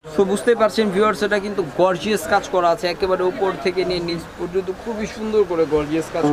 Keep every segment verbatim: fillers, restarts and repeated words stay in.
So বুঝতেই পারছেন viewers, এটা কিন্তু গর্জিয়াস কাজ করা আছে, একেবারে উপর থেকে নিয়ে নিচ পর্যন্ত খুবই সুন্দর করে গর্জিয়াস কাজ।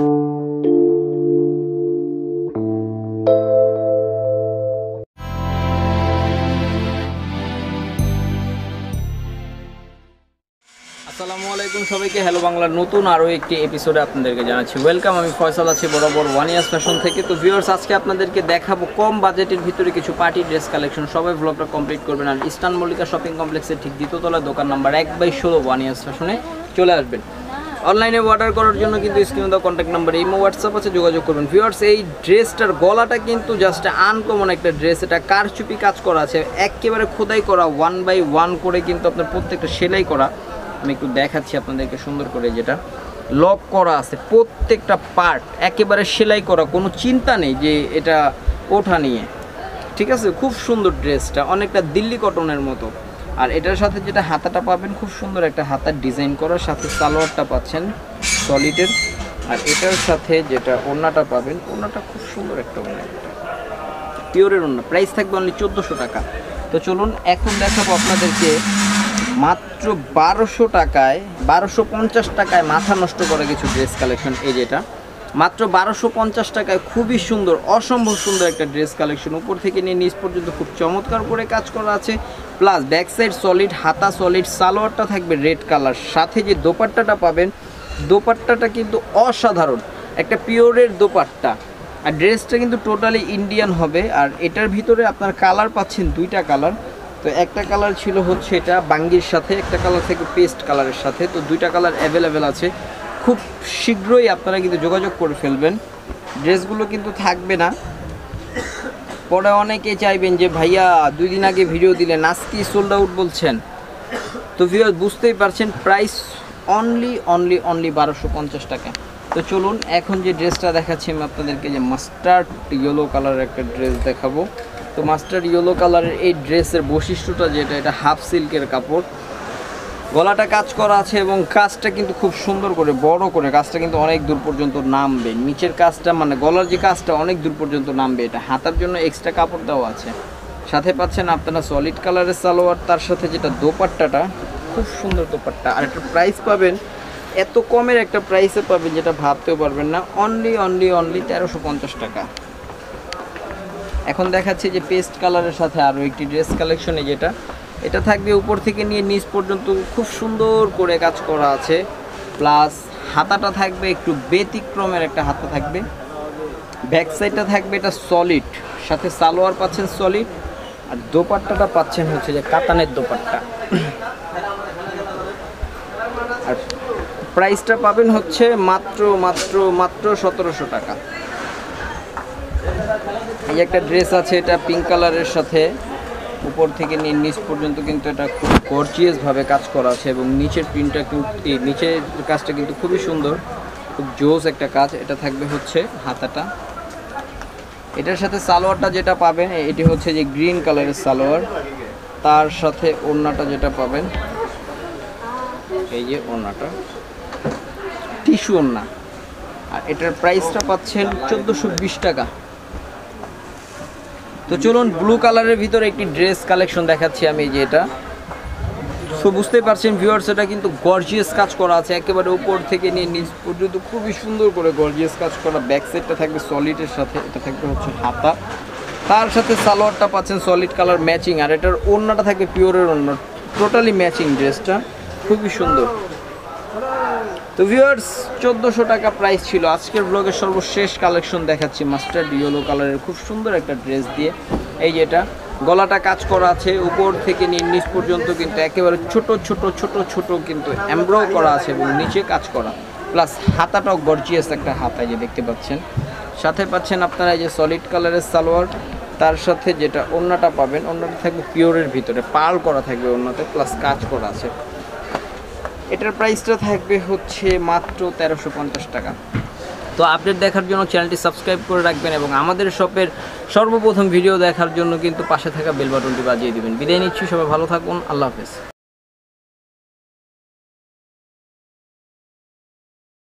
আসসালামু আলাইকুম সবাইকে, হ্যালো বাংলার নতুন আরও একটি এপিসোডে আপনাদেরকে জানাচ্ছি ওয়েলকাম। আমি ফয়সাল আছি বরাবর ওয়ানিয়াস ফ্যাশন থেকে। তো ভিউয়ার্স, আজকে আপনাদেরকে দেখাবো কম বাজেটের ভিতরে কিছু পার্টি ড্রেস কালেকশন। সবাই ভ্লগটা কমপ্লিট করবেন আর ইস্টার্ন মল্লিকা শপিং কমপ্লেক্সের ঠিক দ্বিতীয়তলায় দোকান নাম্বার এক বাই ষোলো ওয়ানিয়াস ফ্যাশনে চলে আসবেন। অনলাইনে অর্ডার করার জন্য কিন্তু স্ক্রিনে দেওয়া কন্ট্যাক্ট নাম্বার ইমো হোয়াটসঅ্যাপ আছে, যোগাযোগ করবেন। ভিউয়ার্স, এই ড্রেসটার গলাটা কিন্তু জাস্ট আনকমন একটা ড্রেস। এটা কারচুপি কাজ করা আছে, একেবারে খোদাই করা, ওয়ান বাই ওয়ান করে কিন্তু আপনার প্রত্যেকটা সেলাই করা। আমি একটু দেখাচ্ছি আপনাদেরকে সুন্দর করে, যেটা লক করা আছে প্রত্যেকটা পার্ট একেবারে সেলাই করা, কোনো চিন্তা নেই যে এটা ওঠা নিয়ে, ঠিক আছে। খুব সুন্দর ড্রেসটা, অনেকটা দিল্লি কটনের মতো। আর এটার সাথে যেটা হাতাটা পাবেন, খুব সুন্দর একটা হাতার ডিজাইন করা, সাথে সালোয়ারটা পাচ্ছেন সলিডের। আর এটার সাথে যেটা ওড়নাটা পাবেন, ওড়নাটা খুব সুন্দর একটা ওড়না, পিওরের ওড়না। প্রাইস থাকবে অনলি চোদ্দোশো টাকা। তো চলুন এখন দেখাবো আপনাদেরকে মাত্র বারোশো টাকায়, বারোশো পঞ্চাশ টাকায় মাথা নষ্ট করে কিছু ড্রেস কালেকশন। এই যেটা মাত্র বারোশো পঞ্চাশ টাকায় খুবই সুন্দর, অসম্ভব সুন্দর একটা ড্রেস কালেকশন। উপর থেকে নিয়ে নিচ পর্যন্ত খুব চমৎকার করে কাজ করা আছে, প্লাস ব্যাক সাইড সলিড, হাতা সলিড, সালোয়ারটা থাকবে রেড কালার। সাথে যে দোপাট্টাটা পাবেন, দোপাট্টাটা কিন্তু অসাধারণ, একটা পিওরের দোপাট্টা। আর ড্রেসটা কিন্তু টোটালি ইন্ডিয়ান হবে। আর এটার ভিতরে আপনার কালার পাচ্ছেন দুইটা কালার। তো একটা কালার ছিল হচ্ছে এটা বাঙ্গির সাথে, একটা কালার থেকে পেস্ট কালারের সাথে। তো দুইটা কালার অ্যাভেলেবেল আছে, খুব শীঘ্রই আপনারা কিন্তু যোগাযোগ করে ফেলবেন। ড্রেসগুলো কিন্তু থাকবে না, পরে অনেকে চাইবেন যে ভাইয়া দুই দিন আগে ভিডিও দিলেন আজকে সোল্ড আউট বলছেন। তো ভিউয়ার বুঝতেই পারছেন, প্রাইস অনলি অনলি অনলি বারোশো পঞ্চাশ টাকা। তো চলুন এখন যে ড্রেসটা দেখাচ্ছি আমি আপনাদেরকে, যে মাস্টার্ড ইয়েলো কালারের একটা ড্রেস দেখাবো। তো মাস্টার্ড ইয়েলো কালারের এই ড্রেসের বৈশিষ্ট্যটা যেটা, এটা হাফ সিল্কের কাপড়, গলাটা কাজ করা আছে এবং কাজটা কিন্তু খুব সুন্দর করে বড় করে, কাজটা কিন্তু অনেক দূর পর্যন্ত নামবে। নিচের কাজটা মানে গলার যে কাজটা অনেক দূর পর্যন্ত নামবে। এটা হাতার জন্য এক্সট্রা কাপড় দেওয়া আছে। সাথে পাচ্ছেন আপনারা সলিড কালারের সালোয়ার, তার সাথে যেটা দোপাট্টাটা খুব সুন্দর দোপাট্টা। আর একটা প্রাইস পাবেন, এত কমের একটা প্রাইসে পাবেন যেটা ভাবতেও পারবেন না, অনলি অনলি অনলি তেরোশো পঞ্চাশ টাকা। এখন দেখাচ্ছি যে পেস্ট কালারের সাথে আরও একটি ড্রেস কালেকশনে, যেটা এটা থাকবে উপর থেকে নিয়ে নিচ পর্যন্ত খুব সুন্দর করে কাজ করা আছে, প্লাস হাতাটা থাকবে একটু ব্যতিক্রমের একটা হাতা থাকবে। ব্যাক সাইডটা থাকবে এটা সলিড, সাথে সালোয়ার পাচ্ছেন সলিড, আর দোপাট্টাটা পাচ্ছেন হচ্ছে যে কাতানের দোপাট্টা। আর প্রাইসটা পাবেন হচ্ছে মাত্র মাত্র মাত্র সতেরোশো টাকা। এই একটা ড্রেস আছে, এটা পিঙ্ক কালারের সাথে উপর থেকে নিয়ে নিচ পর্যন্ত কিন্তু এটা খুব গর্জিয়াসভাবে কাজ করা আছে এবং নিচের প্রিন্টটা কিন্তু, নিচের কাজটা কিন্তু খুবই সুন্দর, খুব জোস একটা কাজ। এটা থাকবে হচ্ছে হাতাটা। এটার সাথে সালোয়ারটা যেটা পাবেন, এটি হচ্ছে যে গ্রিন কালারের সালোয়ার, তার সাথে ওড়নাটা যেটা পাবেন, এই যে ওড়নাটা টিস্যু ওড়না। আর এটার প্রাইসটা পাচ্ছেন চোদ্দোশো বিশ টাকা। তো চলুন ব্লু কালারের ভিতরে একটি ড্রেস কালেকশন দেখাচ্ছি আমি, যে এটা। সো বুঝতেই পারছেন ভিউয়ার্স, এটা কিন্তু গর্জিয়াস কাজ করা আছে, একেবারে উপর থেকে নিয়ে নিচ পর্যন্ত খুবই সুন্দর করে গর্জিয়াস কাজ করা। ব্যাক সাইডটা থাকবে সলিডের সাথে, এটা থাকবে হচ্ছে হাতা, তার সাথে সালোয়ারটা পাচ্ছেন সলিড কালার ম্যাচিং। আর এটার ওড়নাটা থাকবে পিওরের ওড়না, টোটালি ম্যাচিং ড্রেসটা, খুবই সুন্দর। তো ভিউয়ার্স, চোদ্দোশো টাকা প্রাইস ছিল। আজকের ব্লগের সর্বশেষ কালেকশন দেখাচ্ছি মাস্টার্ড ইয়েলো কালারের খুব সুন্দর একটা ড্রেস দিয়ে। এই যেটা গলাটা কাজ করা আছে, উপর থেকে নিয়ে নিচ পর্যন্ত কিন্তু একেবারে ছোট ছোট ছোট ছোট কিন্তু এমব্রয়ডারি করা আছে এবং নিচে কাজ করা, প্লাস হাতাটাও গর্জিয়াস একটা হাতা, যে দেখতে পাচ্ছেন। সাথে পাচ্ছেন আপনারা এই যে সলিড কালারের সালোয়ার, তার সাথে যেটা ওড়নাটা পাবেন, ওড়নাটা থাকবে পিওরের ভিতরে, পার্ল করা থাকবে ওড়নাতে, প্লাস কাজ করা আছে। এটার প্রাইসটা থাকবে হচ্ছে মাত্র তেরোশো পঞ্চাশ টাকা। তো আপডেট দেখার জন্য চ্যানেলটি সাবস্ক্রাইব করে রাখবেন এবং আমাদের শপের সর্বপ্রথম ভিডিও দেখার জন্য কিন্তু পাশে থাকা বেল বাটনটি বাজিয়ে দিবেন। বিদায় নিচ্ছি, সবাই ভালো থাকুন, আল্লাহ হাফেজ।